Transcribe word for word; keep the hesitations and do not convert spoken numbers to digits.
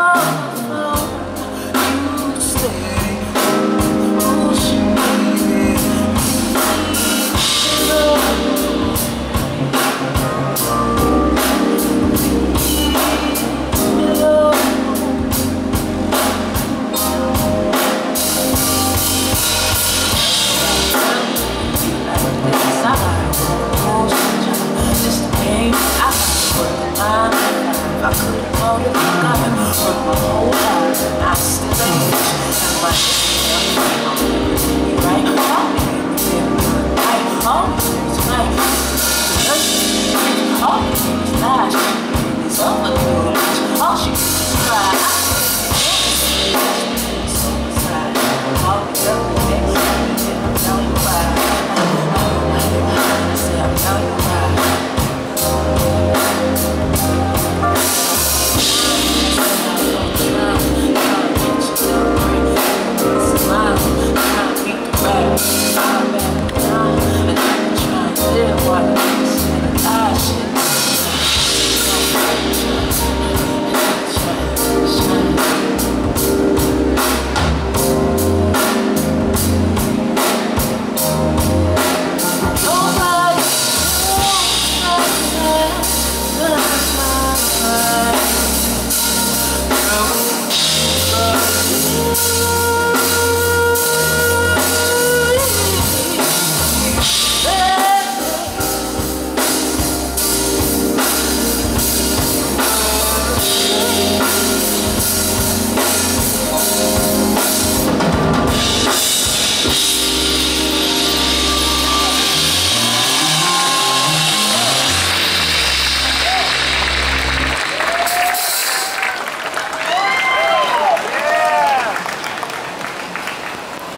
I couldn't hold it, I would work my whole life, and I still ain't and my shit, right? All right, all tonight, all these lies, it's over, all she is cry. All the other things, I'm telling you why. I say, I'm telling you why. Oh,